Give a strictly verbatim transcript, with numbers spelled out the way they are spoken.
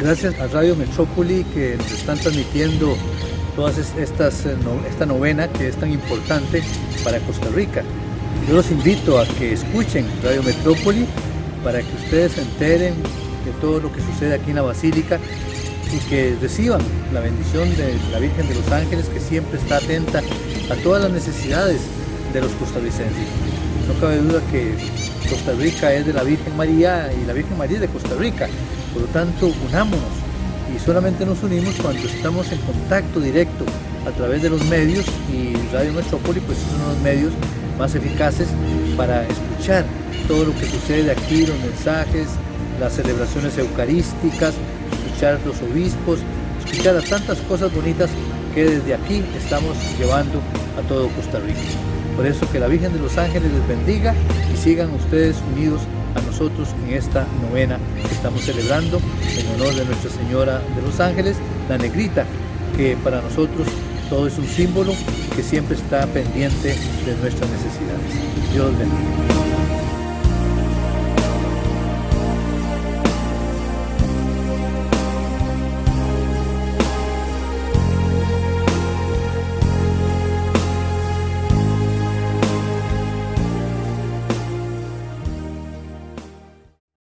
Gracias a Radio Metrópoli que nos están transmitiendo todas estas, esta novena que es tan importante para Costa Rica. Yo los invito a que escuchen Radio Metrópoli para que ustedes se enteren de todo lo que sucede aquí en la Basílica y que reciban la bendición de la Virgen de los Ángeles, que siempre está atenta a todas las necesidades de los costarricenses. No cabe duda que Costa Rica es de la Virgen María y la Virgen María es de Costa Rica. Por lo tanto, unámonos, y solamente nos unimos cuando estamos en contacto directo a través de los medios, y Radio Metrópoli pues es uno de los medios más eficaces para escuchar todo lo que sucede aquí, los mensajes, las celebraciones eucarísticas, escuchar a los obispos, escuchar a tantas cosas bonitas que desde aquí estamos llevando a todo Costa Rica. Por eso que la Virgen de los Ángeles les bendiga y sigan ustedes unidos a nosotros en esta novena que estamos celebrando en honor de Nuestra Señora de los Ángeles, la Negrita, que para nosotros todo es un símbolo que siempre está pendiente de nuestras necesidades. Dios bendiga.